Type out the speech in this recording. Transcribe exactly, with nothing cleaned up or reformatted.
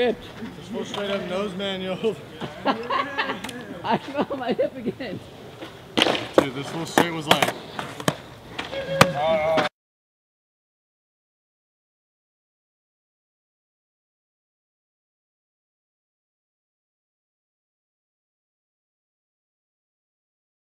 ripped. This full straight up nose manual. I fell on my hip again. Dude, this full straight was like